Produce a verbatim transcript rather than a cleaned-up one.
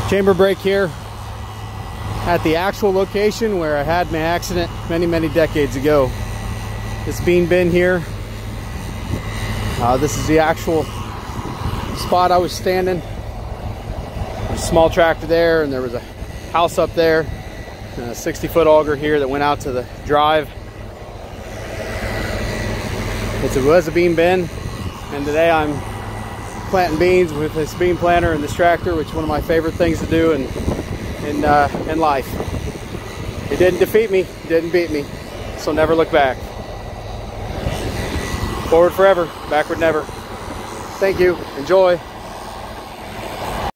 Chamber break here at the actual location where I had my accident many, many decades ago. This bean bin here, uh, this is the actual spot I was standing. There's a small tractor there, and there was a house up there, and a sixty foot auger here that went out to the drive. It was a bean bin, and today I'm planting beans with this bean planter and this tractor, which is one of my favorite things to do in in, uh, in life. It didn't defeat me, it didn't beat me, so never look back. Forward forever, backward never. Thank you, enjoy.